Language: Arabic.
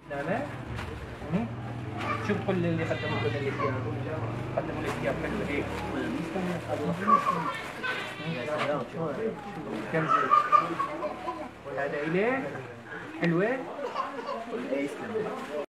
نعم. شوف كل اللي قدموا لنا الثياب، قدموا لي ثياب حلوه هيك. يا سلام كم زين. وهذا إليه حلوه.